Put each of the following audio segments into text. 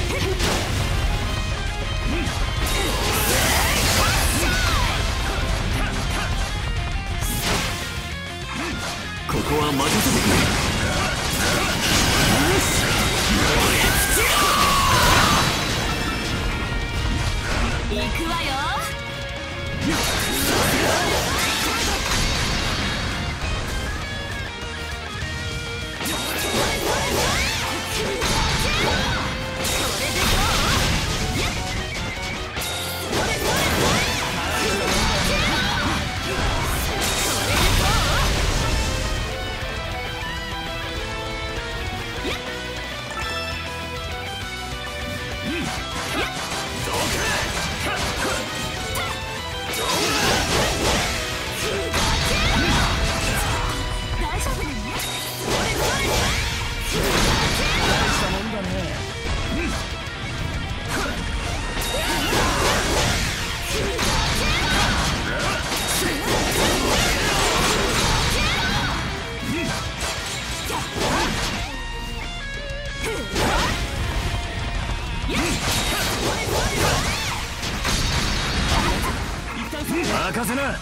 ここは任せてくれ。 行くわよ。 任せな。そらよ。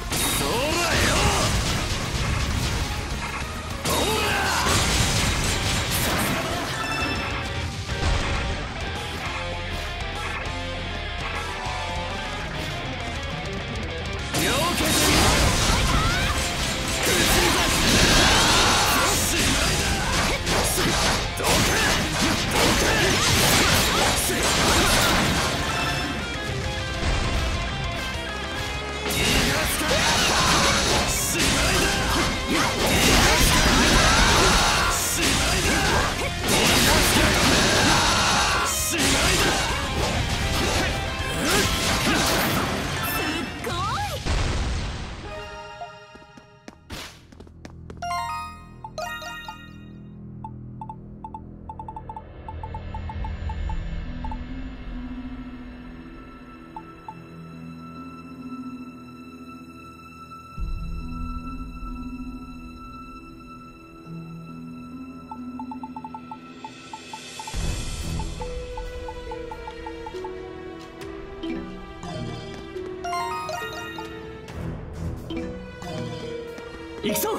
行くぞ。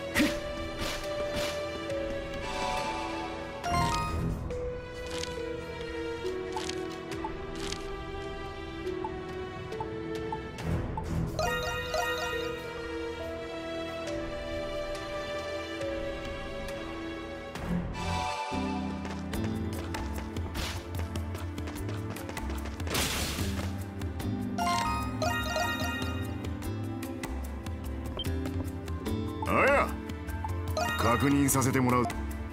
あや、確認させてもらう。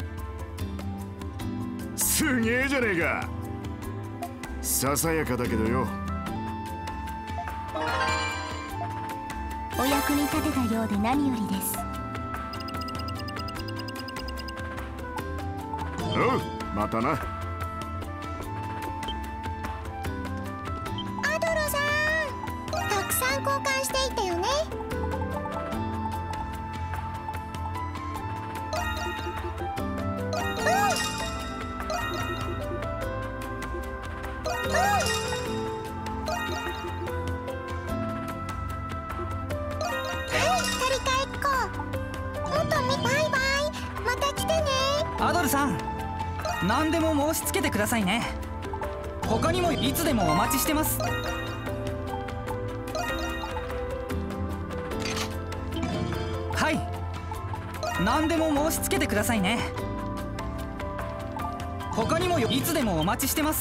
すげえじゃねえか。ささやかだけどよ。 お役に立てたようで何よりです。 おう、またな。 アドロさん、たくさん交換していったよね。 アドルさん、何でも申し付けてくださいね。他にもいつでもお待ちしてます。はい、何でも申し付けてくださいね。他にもいつでもお待ちしてます。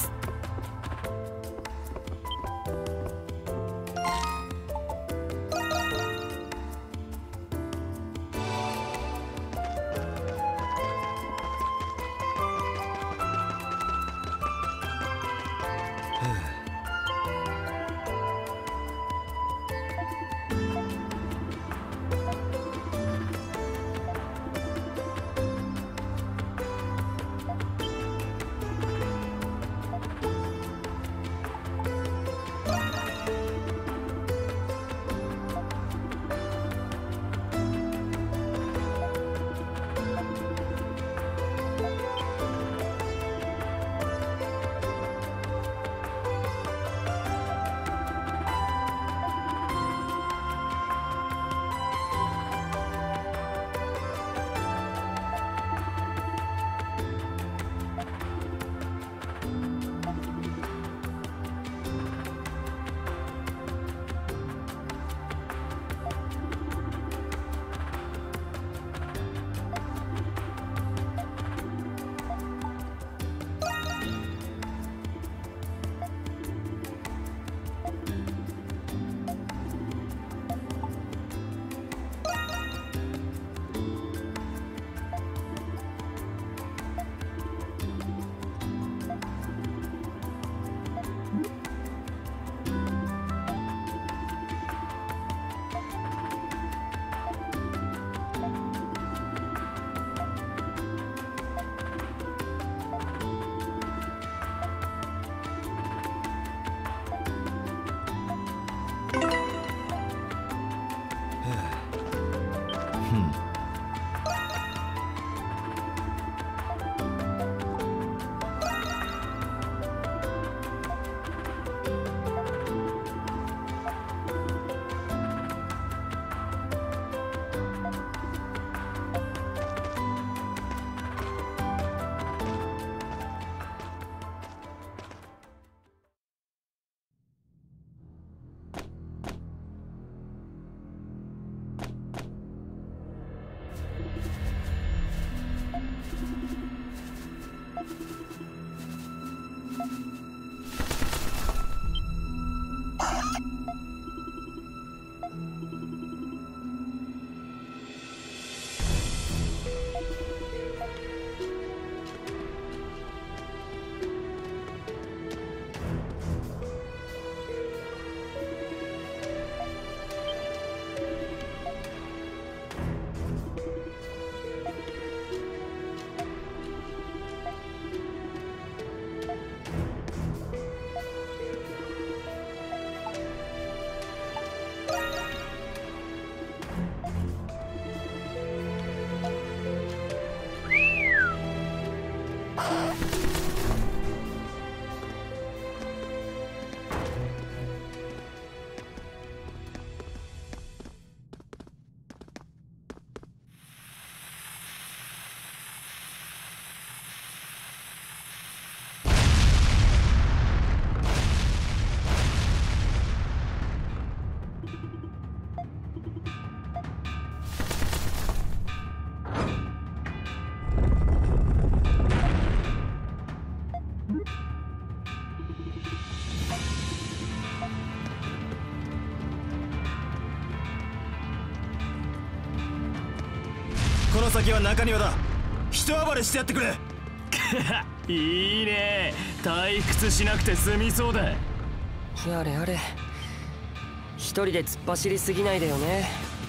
この先は中庭だ。一暴れしてやってくれ。いいね、退屈しなくて済みそうだ。 やれやれ、一人で突っ走りすぎないでよね。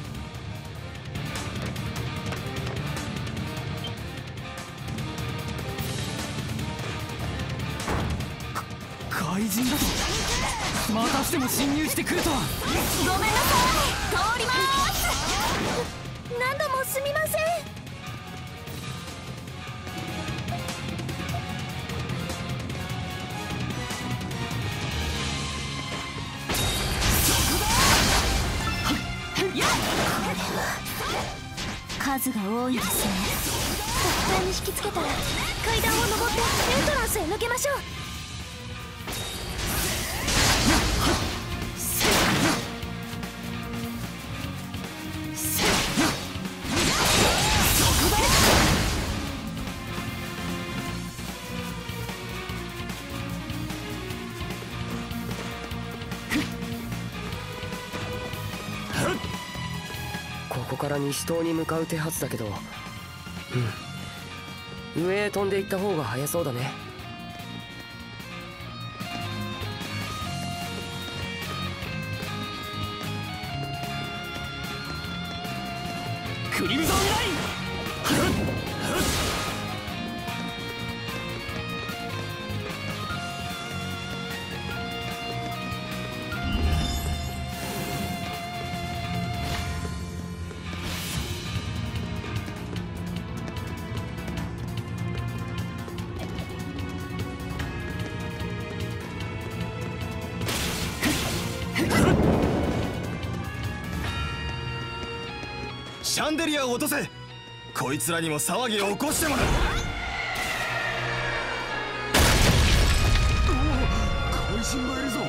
怪人だとまたしても侵入してくるとは。 ごめんなさい、通ります。何度もすみません。 数が多いですね。 絶対に引きつけたら階段を登ってエントランスへ抜けましょう。 ここから西棟に向かう手はずだけど、上へ飛んでいった方が早そうだね。 クリムゾンライン。シャンデリアを落とせ。こいつらにも騒ぎを起こしてもらう。怪人がいるぞ。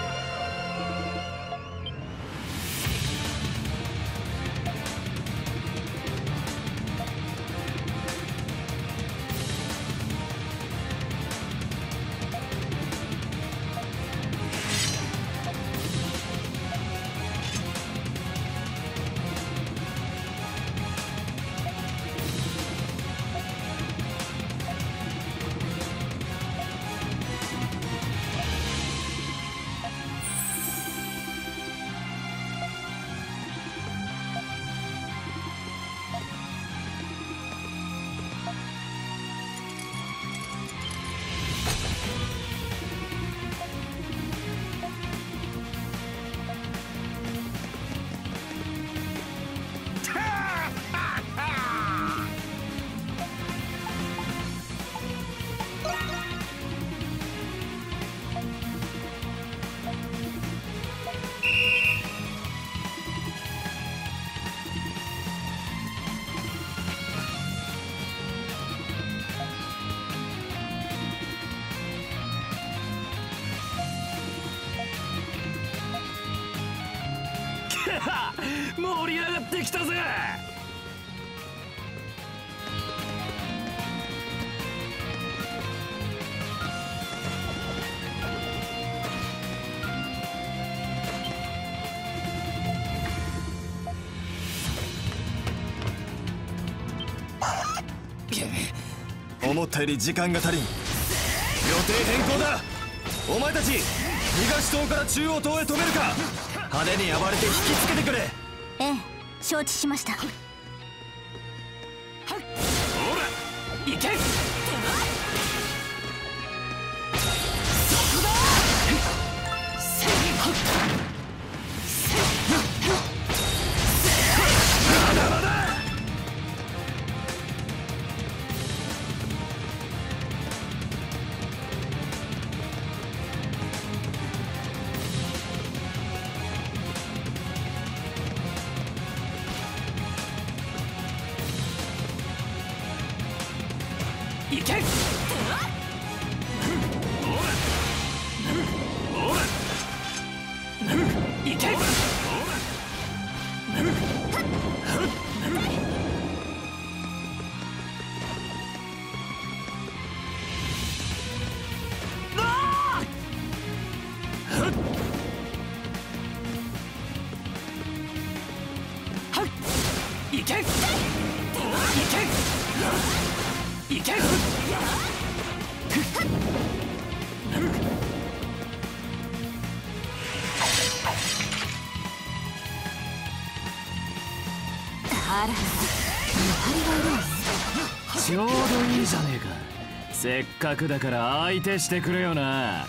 盛り上がってきたぜ。 思ったより時間が足りん。予定変更だ。お前たち東棟から中央棟へ止めるか。派手に暴れて引きつけてくれ。 ええ、承知しました。 ほら行け。行け。行け。行け。行け。 あらら、 ちょうどいいじゃねえか。せっかくだから相手してくれよな。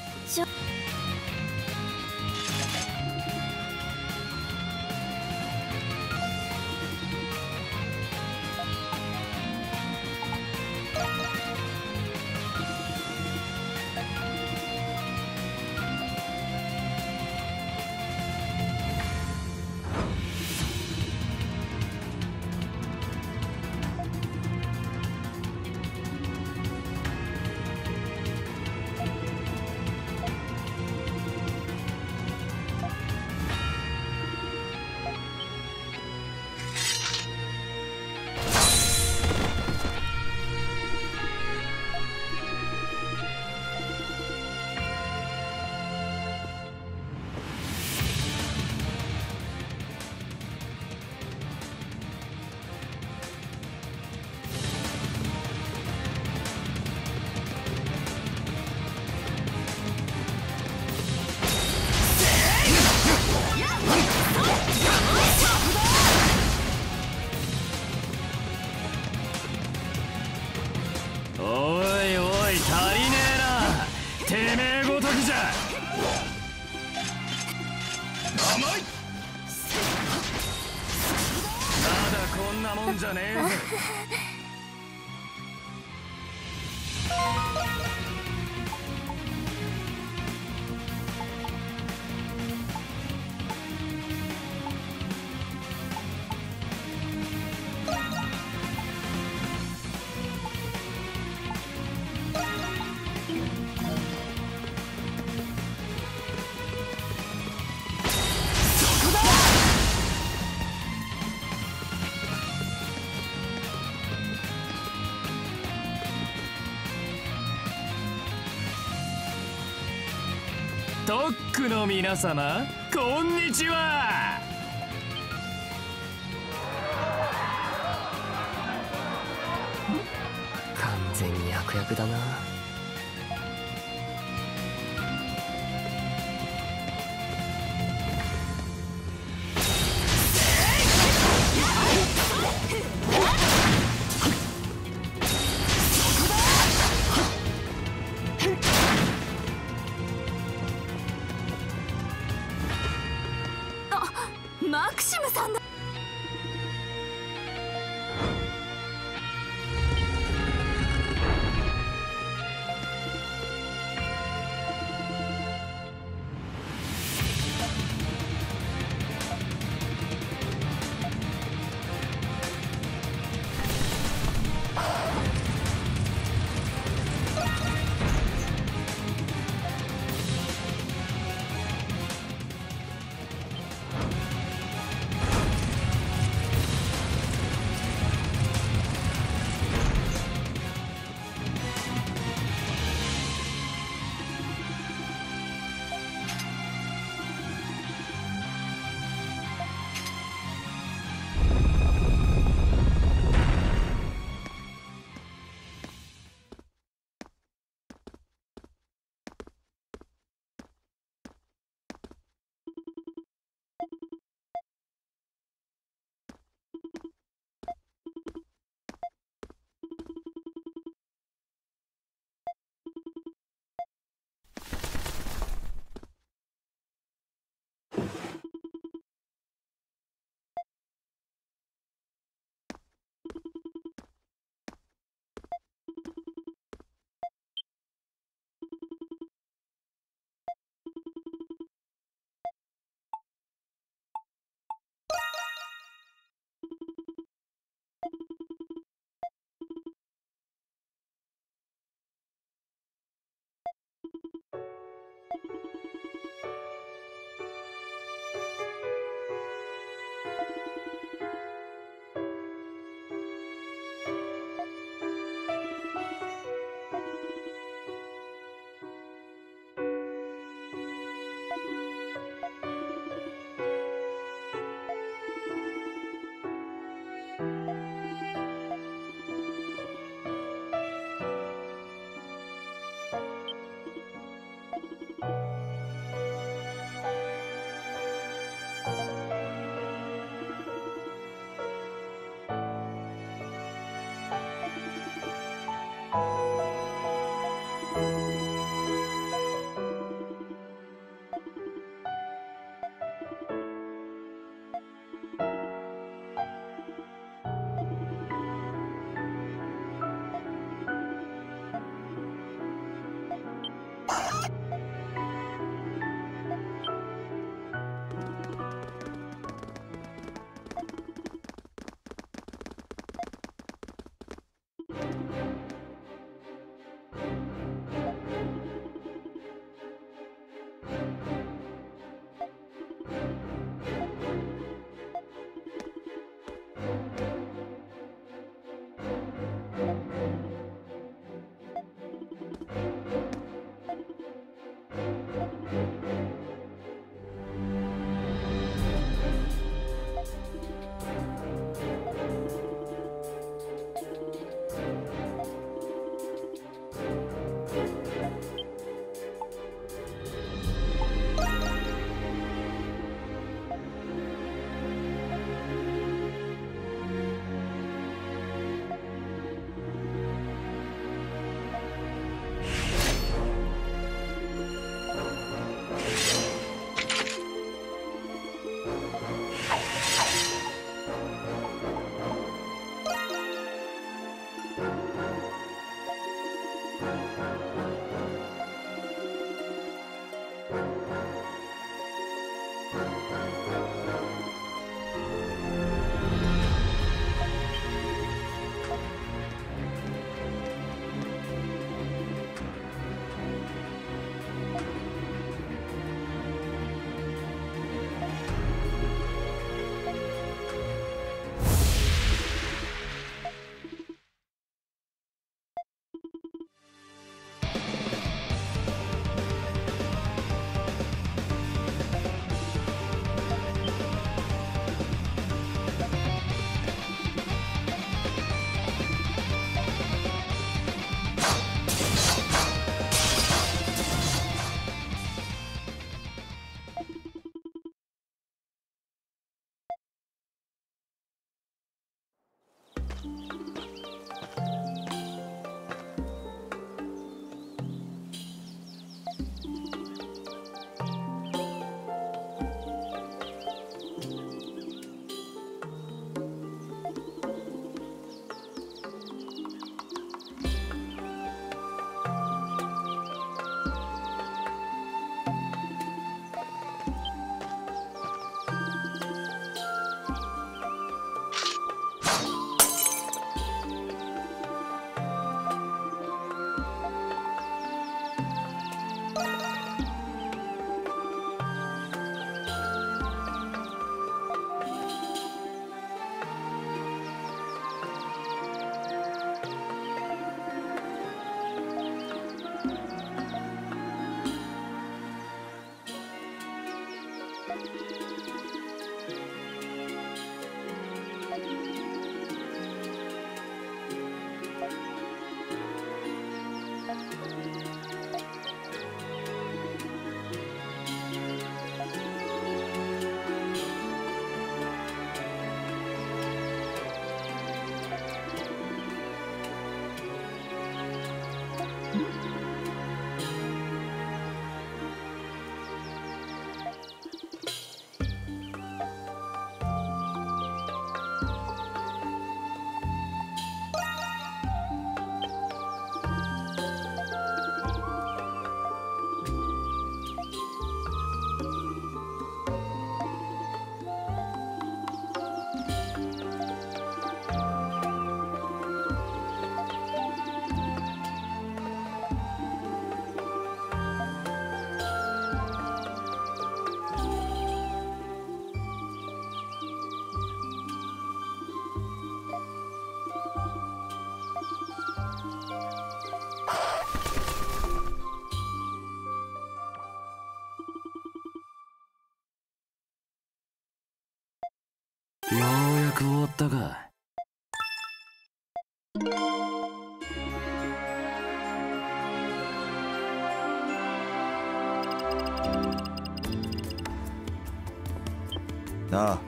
じゃねえ。トックの皆様、こんにちは。 完全に悪役だな。 マクシムさんだ。 ようやく終わったか。 ああ。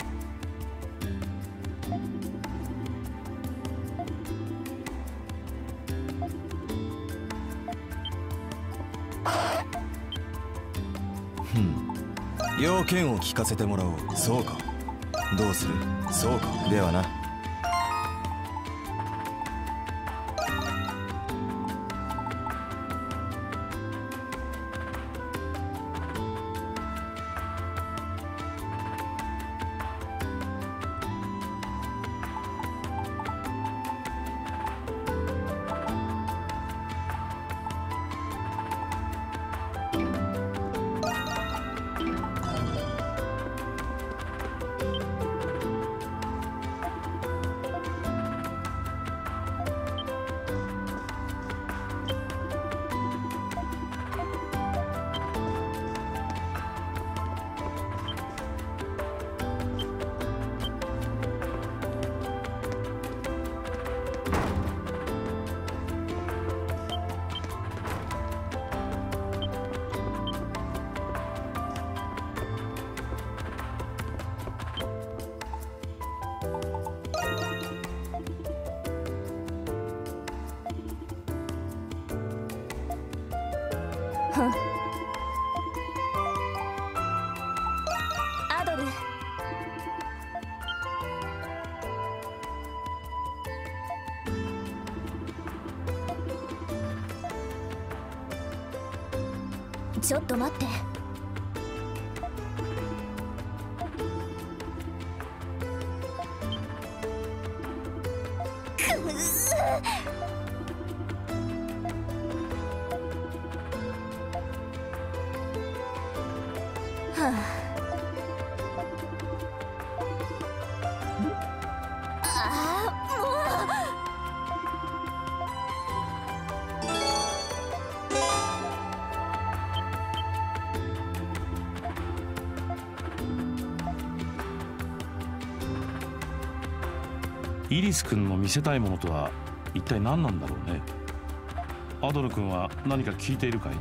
要件を聞かせてもらおう。そうか。どうする？そうか。ではな。 アドル、 ちょっと待って。はあ。 イリス君の見せたいものとは一体何なんだろうね。アドル君は何か聞いているかい？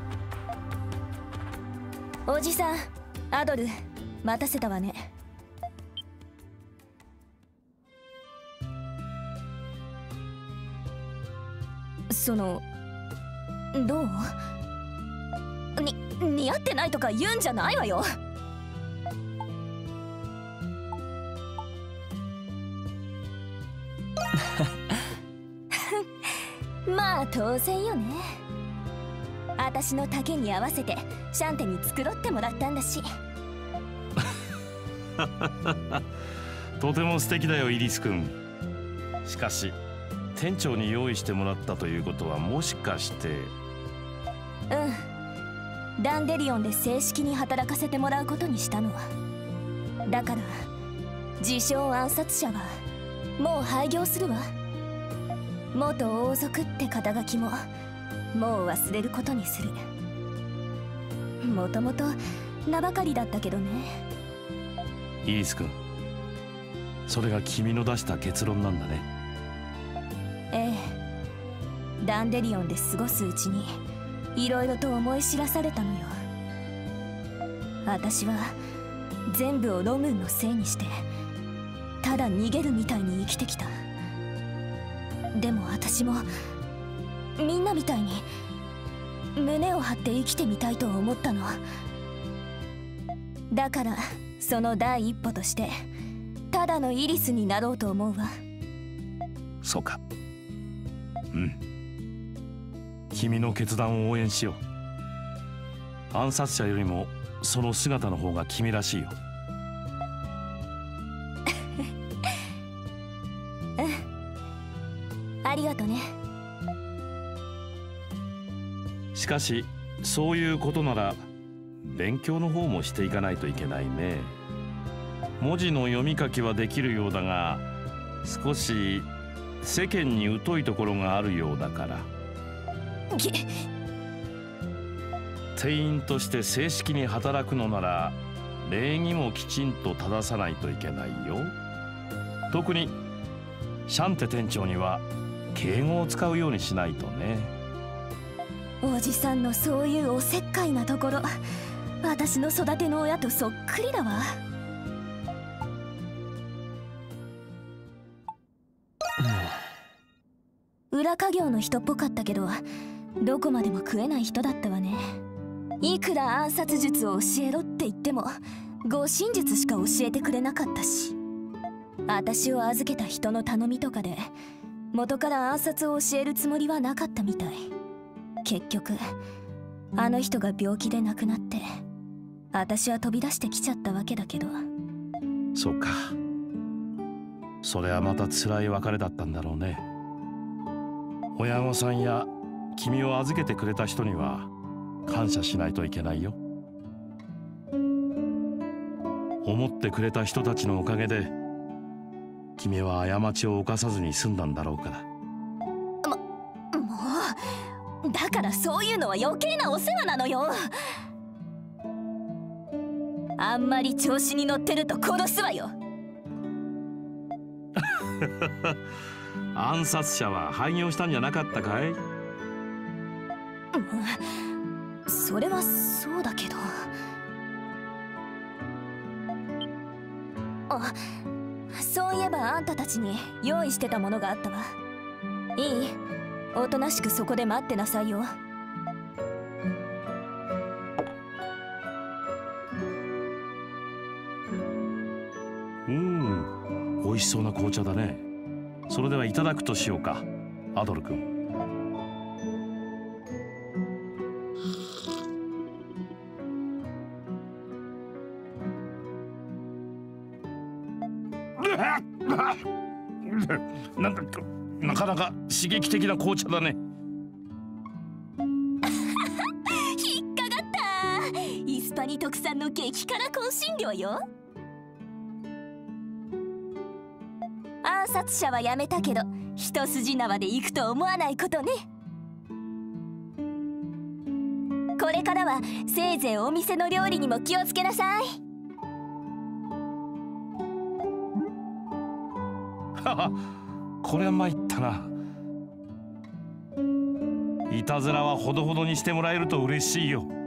おじさん、アドル、待たせたわね。どう？似合ってないとか言うんじゃないわよ。まあ当然よね。私の丈に合わせてシャンテに繕ってもらったんだし。 とても素敵だよイリス君。しかし店長に用意してもらったということはもしかして。 うん、ダンデリオンで正式に働かせてもらうことにしたの。だから自称暗殺者はもう廃業するわ。元王族って肩書きももう忘れることにする。もともと名ばかりだったけどね。 イリス君、それが君の出した結論なんだね。 ええ、ダンデリオンで過ごすうちにいろいろと思い知らされたのよ。私は全部をロムンのせいにしてただ逃げるみたいに生きてきた。でも私もみんなみたいに胸を張って生きてみたいと思ったの。だからその第一歩としてただのイリスになろうと思うわ。 そうか。うん。君の決断を応援しよう。暗殺者よりもその姿の方が君らしいよ。 ありがとね。 しかしそういうことなら勉強の方もしていかないといけないね。文字の読み書きはできるようだが少し世間に疎いところがあるようだから。店員として正式に働くのなら礼儀もきちんと正さないといけないよ。特にシャンテ店長には敬語を使うようにしないとね。 おじさんのそういうおせっかいなところ、私の育ての親とそっくりだわ。裏稼業の人っぽかったけどどこまでも食えない人だったわね。いくら暗殺術を教えろって言っても護身術しか教えてくれなかったし、私を預けた人の頼みとかで元から暗殺を教えるつもりはなかったみたい。結局あの人が病気で亡くなって私は飛び出してきちゃったわけだけど。 そうか。それはまた辛い別れだったんだろうね。親御さんや君を預けてくれた人には感謝しないといけないよ。思ってくれた人たちのおかげで君は過ちを犯さずに済んだんだろうから。 もうだからそういうのは余計なお世話なのよ。あんまり調子に乗ってると殺すわよ。 暗殺者は廃業したんじゃなかったかい？ それはそうだけど。あ、そういえばあんたたちに用意してたものがあったわ。いい？おとなしくそこで待ってなさいよ。 美味しそうな紅茶だね。それではいただくとしようか、アドル君。 なんだかなかなか刺激的な紅茶だね。 引っかかった。イスパニ特産の激辛香辛料よ。暗殺者はやめたけど一筋縄で行くと思わないことね。これからはせいぜいお店の料理にも気をつけなさい。 はは、これは参ったな。いたずらはほどほどにしてもらえると嬉しいよ。